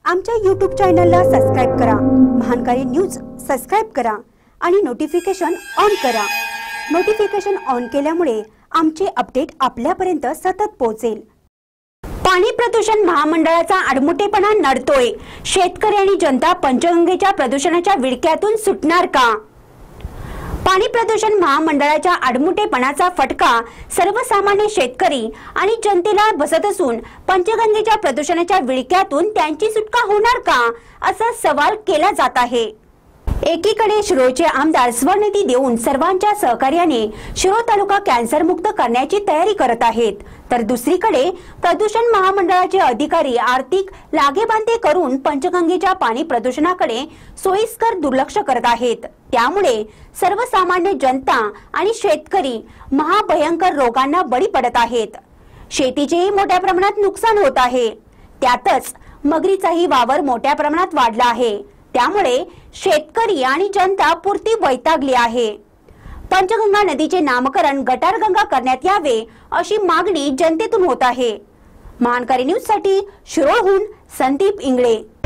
आमच्या YouTube चॅनलला subscribe करा। महानकारी न्यूज सबस्क्राइब करा आणि नोटिफिकेशन ऑन करा। नोटिफिकेशन ऑन केल्यामुळे आमचे अपडेट आपल्यापर्यंत सतत पोहोचेल। पाणी प्रदूषण महामंडळाचा आडमुठेपणा नडतोय। शेतकरी आणि जनता पंचगंगेच्या प्रदूषणाच्या विळख्यातून सुटणार का? पाणी प्रदूषण महामंडळाच्या आडमुठेपणाचा फटका सर्वसामान्य शेतकरी आणि जनतेला बसत असून पंचगंगेच्या प्रदूषणाच्या विळख्यातून त्यांची सुटका होणार का, असा सवाल केला जात आहे। एकीकडे शिरोळचे आमदार स्वनिधी देऊन सर्वांच्या सहकार्याने शिरोळ तालुका कॅन्सर मुक्त करण्याची तयारी करत आहेत, तर दुसरीकडे प्रदूषण महामंडळाचे अधिकारी आर्थिक लागेबांधे करून पंचगंगेच्या पाणी प्रदूषणाकडे सोयीस्कर दुर्लक्ष करत आहेत। त्यामुळे सर्वसामान्य जनता आणि शेतकरी महाभयंकर रोगांना बळी पडत आहेत। शेतीचेही मोठ्या प्रमाणात नुकसान होत आहे। त्यातच मगरीचाही वावर मोठ्या प्रमाणात वाढला आहे। त्यामुळे शेतकरी आणि जनता पुरती वैतागली आहे। पंचगंगा नदीचे नामकरण गटारगंगा करण्यात यावे अशी मागणी जनतेतून होत आहे। महानकारी न्यूज साठी शिरोळहून संदीप इंगळे।